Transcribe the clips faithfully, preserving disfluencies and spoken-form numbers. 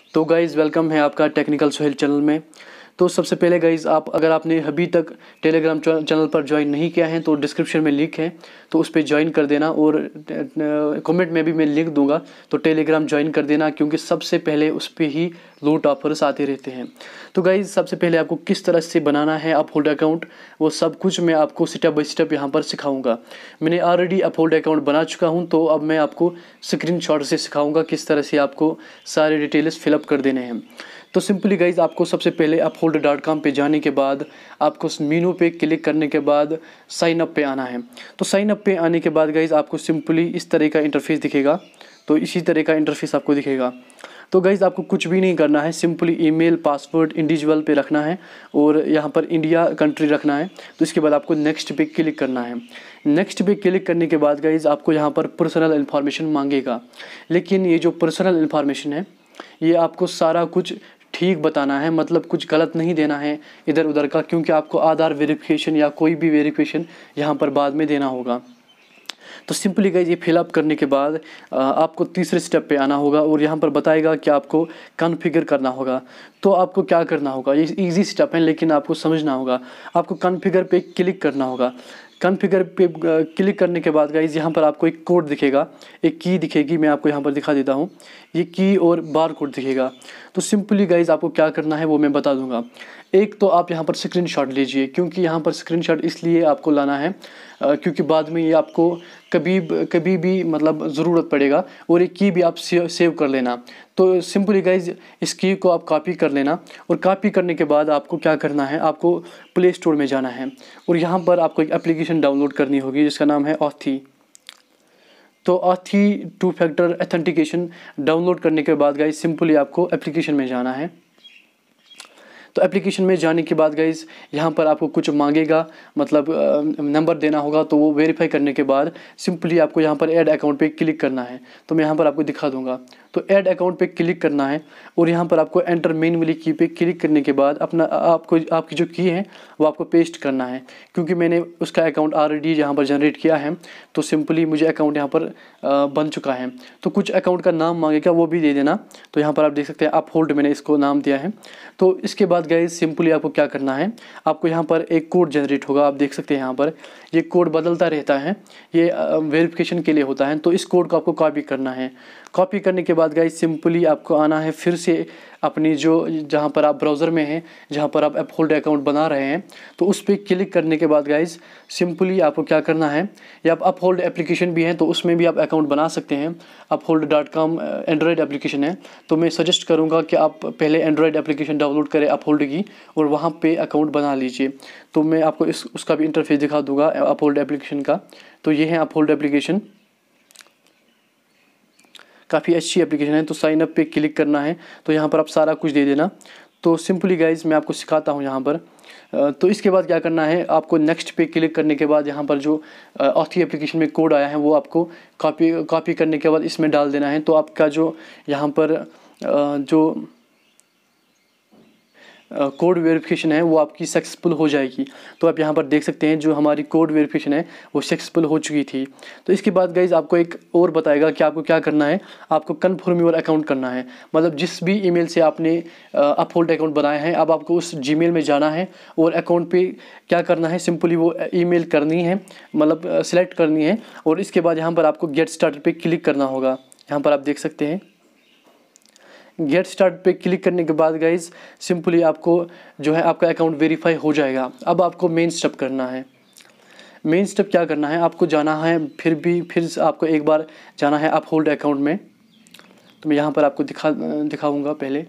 तो guys welcome है आपका टेक्निकल सोहेल चैनल में। तो सबसे पहले गाइज़ आप अगर आपने अभी तक टेलीग्राम चैनल पर ज्वाइन नहीं किया है तो डिस्क्रिप्शन में लिंक है, तो उस पर ज्वाइन कर देना और कमेंट में भी मैं लिंक दूंगा, तो टेलीग्राम ज्वाइन कर देना क्योंकि सबसे पहले उस पर ही लूट ऑफर्स आते रहते हैं। तो गाइज़ सबसे पहले आपको किस तरह से बनाना है अपहोल्ड अकाउंट, वो सब कुछ मैं आपको स्टेप बाय स्टेप यहाँ पर सिखाऊंगा। मैंने ऑलरेडी अपहोल्ड अकाउंट बना चुका हूँ, तो अब मैं आपको स्क्रीनशॉट से सिखाऊंगा किस तरह से आपको सारे डिटेल्स फिलअप कर देने हैं। तो सिंपली गाइज़ आपको सबसे पहले अपहोल्ड डॉट कॉम पे जाने के बाद आपको मेनू पे क्लिक करने के बाद साइन अप पे आना है। तो साइन अप पे आने के बाद गाइज़ आपको सिंपली इस तरह का इंटरफेस दिखेगा, तो इसी तरह का इंटरफेस आपको दिखेगा। तो गाइज़ आपको कुछ भी नहीं करना है, सिंपली ईमेल पासवर्ड इंडिविजुअल पे रखना है और यहाँ पर इंडिया कंट्री रखना है। तो इसके बाद आपको नेक्स्ट पे क्लिक करना है। नेक्स्ट पे क्लिक करने के बाद गाइज़ आपको यहाँ पर पर्सनल इन्फॉर्मेशन मांगेगा, लेकिन ये जो पर्सनल इन्फॉर्मेशन है ये आपको सारा कुछ ठीक बताना है, मतलब कुछ गलत नहीं देना है इधर उधर का, क्योंकि आपको आधार वेरिफिकेशन या कोई भी वेरिफिकेशन यहाँ पर बाद में देना होगा। तो सिंपली गाइज ये फिलअप करने के बाद आपको तीसरे स्टेप पे आना होगा और यहाँ पर बताएगा कि आपको कॉन्फ़िगर करना होगा। तो आपको क्या करना होगा, ये इजी स्टेप है लेकिन आपको समझना होगा। आपको कॉन्फ़िगर पे क्लिक करना होगा। कॉन्फ़िगर पे क्लिक करने के बाद गाइज यहाँ पर आपको एक कोड दिखेगा, एक की दिखेगी, मैं आपको यहाँ पर दिखा देता हूँ। ये की और बार कोड दिखेगा। तो सिंपली गाइज आपको क्या करना है वो मैं बता दूंगा। एक तो आप यहाँ पर स्क्रीनशॉट लीजिए, क्योंकि यहाँ पर स्क्रीनशॉट इसलिए आपको लाना है क्योंकि बाद में ये आपको कभी कभी भी मतलब ज़रूरत पड़ेगा, और एक की भी आप सेव कर लेना। तो सिंपली गाइज इस की को आप कॉपी कर लेना, और कॉपी करने के बाद आपको क्या करना है, आपको प्ले स्टोर में जाना है और यहाँ पर आपको एक एप्लीकेशन डाउनलोड करनी होगी जिसका नाम है ऑथी। तो Authy two factor authentication download करने के बाद गाइज सिंपली आपको एप्लीकेशन में जाना है। तो एप्लीकेशन में जाने के बाद गाइज़ यहाँ पर आपको कुछ मांगेगा, मतलब नंबर देना होगा। तो वो वेरीफाई करने के बाद सिंपली आपको यहाँ पर ऐड अकाउंट पे क्लिक करना है। तो मैं यहाँ पर आपको दिखा दूंगा। तो ऐड अकाउंट पे क्लिक करना है और यहाँ पर आपको एंटर मेन वाली की पे क्लिक करने के बाद अपना आपको आपकी जो की है वो आपको पेस्ट करना है, क्योंकि मैंने उसका अकाउंट ऑलरेडी यहाँ पर जनरेट किया है। तो सिंपली मुझे अकाउंट यहाँ पर बन चुका है। तो कुछ अकाउंट का नाम मांगेगा, वो भी दे देना। तो यहाँ पर आप देख सकते हैं अपहोल्ड मैंने इसको नाम दिया है। तो इसके बाद गाइज सिंपली आपको क्या करना है, आपको यहाँ पर एक कोड जनरेट होगा। आप देख सकते हैं यहाँ पर ये कोड बदलता रहता है, ये वेरिफिकेशन के लिए होता है। तो इस कोड को आपको कॉपी करना है। कॉपी करने के बाद गाइज सिंपली आपको आना है फिर से अपनी जो जहाँ पर आप ब्राउज़र में हैं, जहाँ पर आप अपहोल्ड अकाउंट बना रहे हैं, तो उस पर क्लिक करने के बाद गाइज सिंपली आपको क्या करना है, या आप अपहोल्ड एप्लीकेशन भी हैं तो उसमें भी आप अकाउंट बना सकते हैं। Uphold dot com Android application है, तो मैं सजेस्ट करूँगा कि आप पहले एंड्रॉयड एप्लीकेशन डाउनलोड करें अपहोल्ड की और वहाँ पे अकाउंट बना लीजिए। तो मैं आपको इस उसका भी इंटरफेस दिखा दूँगा अपहोल्ड एप्लीकेशन का। तो ये है अपहोल्ड एप्लीकेशन, काफ़ी अच्छी एप्लीकेशन है। तो साइन अप पे क्लिक करना है, तो यहाँ पर आप सारा कुछ दे देना। तो सिंपली गाइज मैं आपको सिखाता हूँ यहाँ पर। तो इसके बाद क्या करना है, आपको नेक्स्ट पे क्लिक करने के बाद यहाँ पर जो ऑथी एप्लीकेशन में कोड आया है वो आपको कॉपी कॉपी करने के बाद इसमें डाल देना है। तो आपका जो यहाँ पर जो कोड वेरिफिकेशन है वो आपकी सक्सेसफुल हो जाएगी। तो आप यहाँ पर देख सकते हैं जो हमारी कोड वेरिफिकेशन है वो सक्सेसफुल हो चुकी थी। तो इसके बाद गाइज आपको एक और बताएगा कि आपको क्या करना है, आपको कन्फर्म योर अकाउंट करना है। मतलब जिस भी ईमेल से आपने अपहोल्ड अकाउंट बनाया है, अब आपको उस जीमेल में जाना है और अकाउंट पे क्या करना है, सिंपली वो ईमेल करनी है, मतलब सेलेक्ट करनी है। और इसके बाद यहाँ पर आपको गेट स्टार्टेड पे क्लिक करना होगा। यहाँ पर आप देख सकते हैं गेट स्टार्ट पे क्लिक करने के बाद गाइज सिंपली आपको जो है आपका अकाउंट वेरीफाई हो जाएगा। अब आपको मेन स्टेप करना है। मेन स्टेप क्या करना है, आपको जाना है फिर भी फिर आपको एक बार जाना है अपहोल्ड अकाउंट में। तो मैं यहाँ पर आपको दिखा दिखाऊंगा। पहले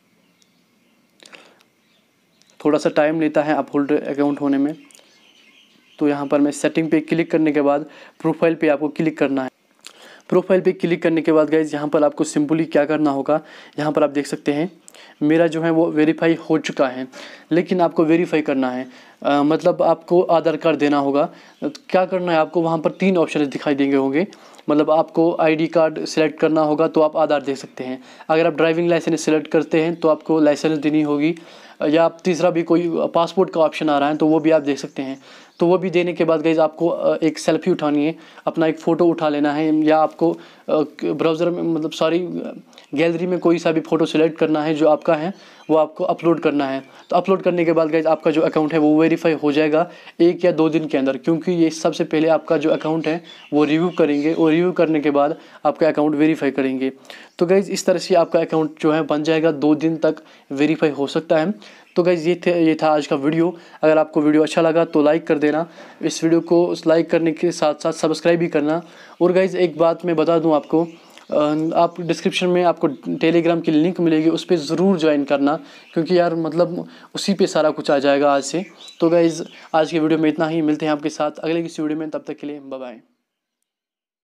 थोड़ा सा टाइम लेता है अपहोल्ड अकाउंट होने में। तो यहाँ पर मैं सेटिंग पे क्लिक करने के बाद प्रोफाइल पे आपको क्लिक करना है। प्रोफाइल पे क्लिक करने के बाद गाइज यहाँ पर आपको सिंपली क्या करना होगा, यहाँ पर आप देख सकते हैं मेरा जो है वो वेरीफाई हो चुका है, लेकिन आपको वेरीफाई करना है, आ, मतलब आपको आधार कार्ड देना होगा। तो क्या करना है, आपको वहाँ पर तीन ऑप्शन दिखाई देंगे होंगे। मतलब आपको आईडी कार्ड सेलेक्ट करना होगा तो आप आधार दे सकते हैं। अगर आप ड्राइविंग लाइसेंस सेलेक्ट करते हैं तो आपको लाइसेंस देनी होगी, या आप तीसरा भी कोई पासपोर्ट का ऑप्शन आ रहा है तो वो भी आप देख सकते हैं। तो वो भी देने के बाद गाइज आपको एक सेल्फी उठानी है, अपना एक फ़ोटो उठा लेना है, या आपको ब्राउज़र में मतलब सॉरी गैलरी में कोई सा भी फ़ोटो सिलेक्ट करना है जो आपका है, वो आपको अपलोड करना है। तो अपलोड करने के बाद गाइज आपका जो अकाउंट है वो वेरीफाई हो जाएगा एक या दो दिन के अंदर, क्योंकि ये सबसे पहले आपका जो अकाउंट है वो रिव्यू करेंगे और रिव्यू करने के बाद आपका अकाउंट वेरीफाई करेंगे। तो गाइज इस तरह से आपका अकाउंट जो है बन जाएगा, दो दिन तक वेरीफाई हो सकता है। तो गाइज़ ये थे ये था आज का वीडियो। अगर आपको वीडियो अच्छा लगा तो लाइक कर देना, इस वीडियो को लाइक करने के साथ साथ सब्सक्राइब भी करना। और गाइज़ एक बात मैं बता दूं आपको, आप डिस्क्रिप्शन में आपको टेलीग्राम की लिंक मिलेगी, उस पर ज़रूर ज्वाइन करना, क्योंकि यार मतलब उसी पे सारा कुछ आ जाएगा आज से। तो गाइज़ आज की वीडियो में इतना ही, मिलते हैं आपके साथ अगले किसी वीडियो में, तब तक के लिए बाय बाय।